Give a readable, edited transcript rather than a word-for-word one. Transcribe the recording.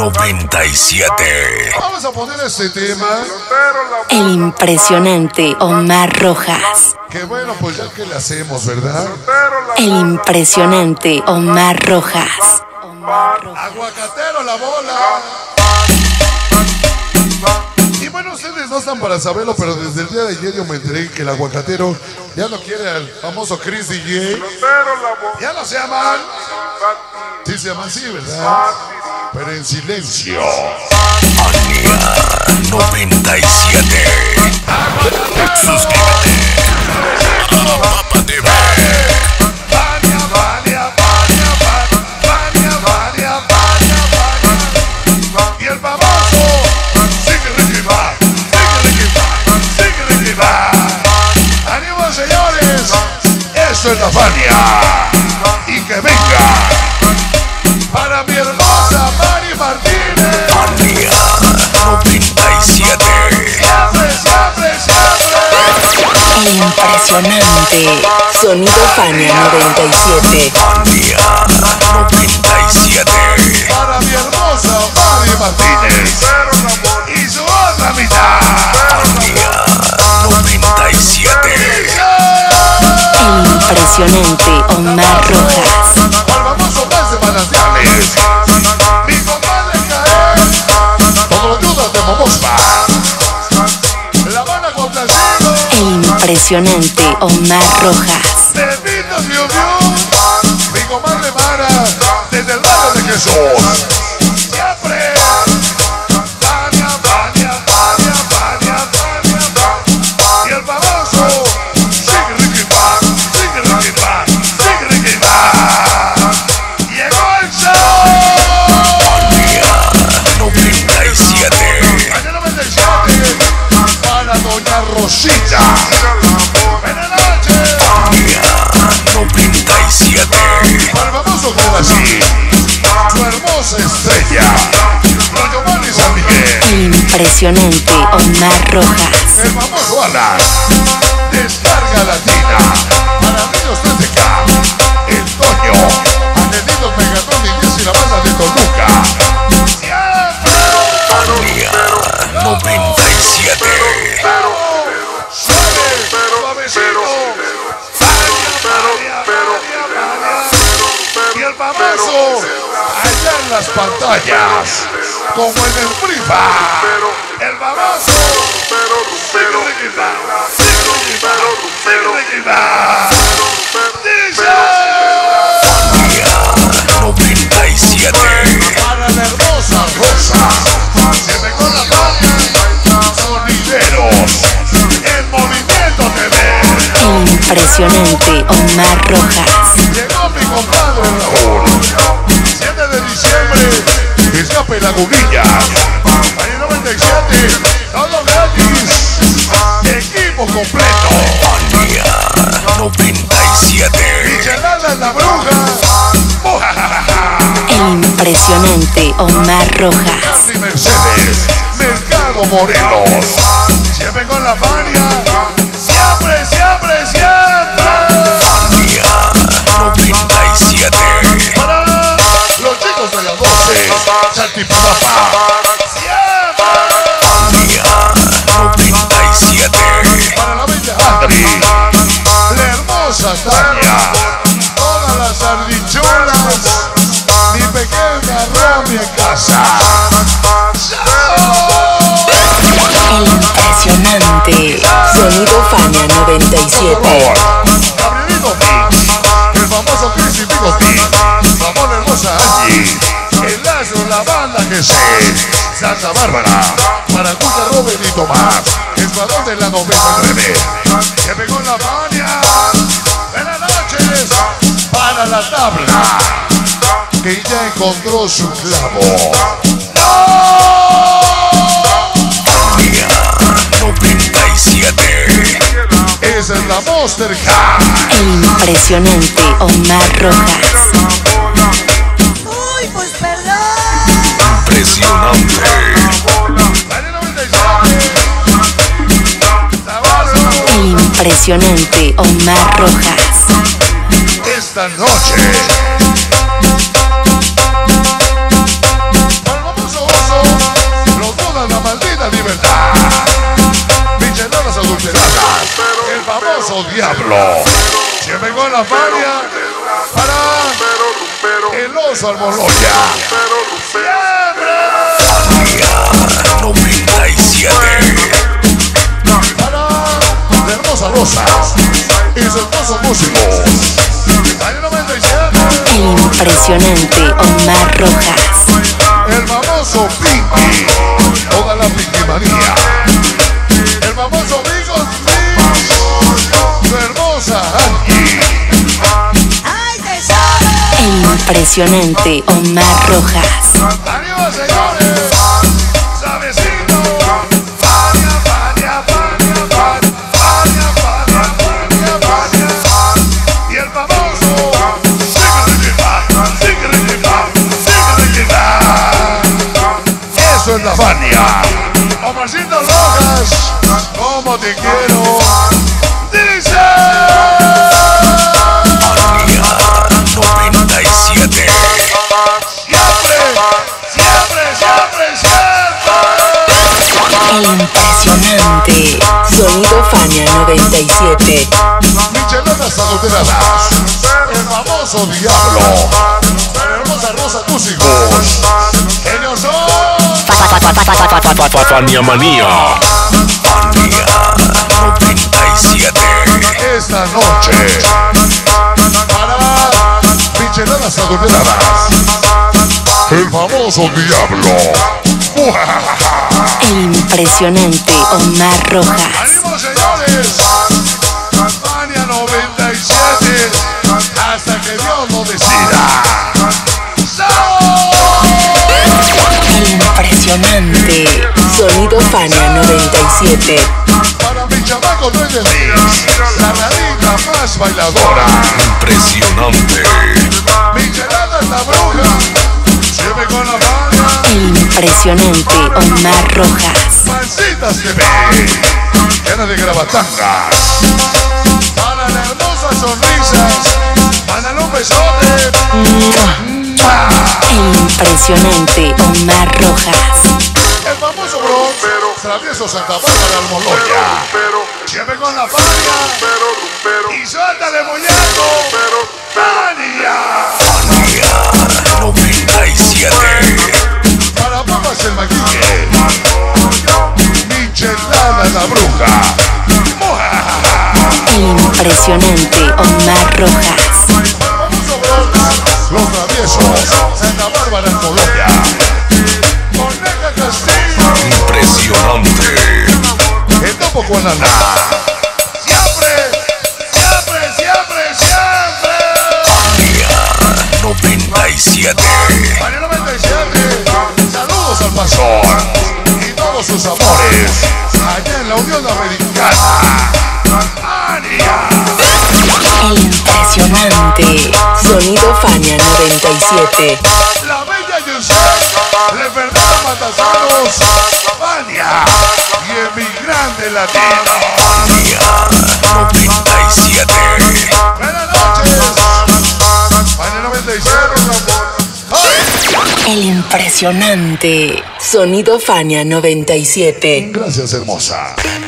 97. Vamos a poner este tema. El impresionante Omar Rojas. Que bueno, pues ya que le hacemos, ¿verdad? El impresionante Omar Rojas. Aguacatero la bola. Y bueno, ustedes no están para saberlo, pero desde el día de ayer yo me enteré que el aguacatero ya no quiere al famoso Chris DJ. Ya no se llaman. Sí se llaman así, ¿verdad? Pero en silencio. Manía 97. Suscríbete. Papa TV. Y el famoso ¡ánimo, señores! Esto es la Fania. Y que venga para mi hermosa Mari Martínez. Manía 97. El impresionante Sonido Fania 97. Manía 97. Para mi hermosa Mari Martínez y su otra mitad. Manía 97. El impresionante Omar Rojas. Al famoso mes de manantiales. Mi compadre Caer. Todo lo ayudas de Momospa. La Habana contra el cielo. El impresionante Omar Rojas. Bendito Dios mío. Mi comadre Mara. Desde el barrio de Jesús. Siempre. Fania, Fania, Fania, Fania, Fania. Y el famoso. Sigue Ricky Pan. Sigue Ricky Pan. Sigue Ricky Pan. Llegó el show. Manía 97. Año 97. Para doña Rosita. Buenas noches. Manía 97. Para el famoso Así. Su hermosa estrella. Don Giovanni San Miguel. El impresionante Omar Rojas. El famoso Alan. Descarga Latina. Para niños 13K. El Toño. Atendidos Megatron y 10 y la banda de Toluca. Siempre. Manía 97. Suave. Suavecito. Y el famoso. Allá en las pantallas. Como en el Free Fire. El famoso. Manía 97. Para la hermosa Rosa, siempre con la Fania, sonideros, el movimiento TV. El impresionante Omar Rojas. Llegó mi compadre Raúl, 7 de diciembre, Escape Lagunilla, año 97, todo gratis, equipo completo. Manía 97. Michelada la bruja, El impresionante Omar Rojas. y Mercedes, Mercado Morelos, siempre con la Fania, siempre, siempre, siempre. Manía 97. Para los chicos de la 12, Saltipapa, siempre. Manía 97. Para la bella Adri, la hermosa Tania, todas las ardichuelas, mi pequeña Romy en casa. El impresionante Sonido Fania 97. Gabrielito Mix, el famoso Chris y Bigotti, mamón hermosa Angie, el Lazo, la banda que sé, Santa Bárbara, Maracuya, Robert y Tomás, Escuadrón de la 99, que pegó en la Fania. Buenas noches, para la tabla, que ya encontró su clavo. Manía 97. Esa es la Monster High. El impresionante Omar Rojas. Uy, pues perdón. Impresionante. Año 97, El impresionante Omar Rojas. esta noche. Para el famoso Diablo. Siempre con la Fania para el oso Almoloya. Siempre Fania 97. para la hermosa Rosas y sus hermosos músicos. Año 97. El impresionante Omar Rojas. El famoso Pinky, toda la Pinky manía. El famoso Bigos Mix, su hermosa Angie. ¡Ay, tesoro! El impresionante Omar Rojas. ¡Arriba, señores! ¡Suavecito! Fania, Fania, Fania, Fania, Fania, Fania, Fania. Y el famoso eso es la Fania. Omarcito Rojas, como te quiero. Dice. Fania 97. Siempre, siempre, siempre, siempre. El impresionante Sonido Fania 97. Micheladas adulteradas. El famoso Diablo. La hermosa Rosa Músicos. Ellos son. Fania Manía. Fania 97. Esta noche para micheladas adulteradas el famoso Diablo. El impresionante Omar Rojas. ¡Ánimo, señores! Fania 97 hasta que Dios lo decida. El impresionante Sonido Fania 97. Para mi chamaco no es de mí, la radita más bailadora. Impresionante. Micheladas la bruja, siempre con la Fania. El impresionante Omar Rojas. Pancitas de ve, llena de gravatangas. Para las hermosas sonrisas, mándale un besote. El impresionante Omar Rojas. El famoso Bronx, travieso Santa Bárbara Almoloya. Siempre con la Fania. Y suéltale, muñeco. Fania. Fania 97. Para papas el maquillaje. Michelada la bruja. El impresionante Omar Rojas. Famoso Bronx, los traviesos Santa Bárbara Almoloya. Coneja Castillo. Impresionante. El topo con Ana. Siempre, siempre, siempre, siempre. Fania 97. Fania 97. Saludos al pastor y todos sus amores allá en la Unión Americana. Fania. El impresionante Sonido Fania 97. La bella Yusef, la enfermera Matasanos, Fania y emigrante latino. Fania 97. Buenas noches. Fania 97. ¡Ay! El impresionante Sonido Fania 97. Gracias, hermosa.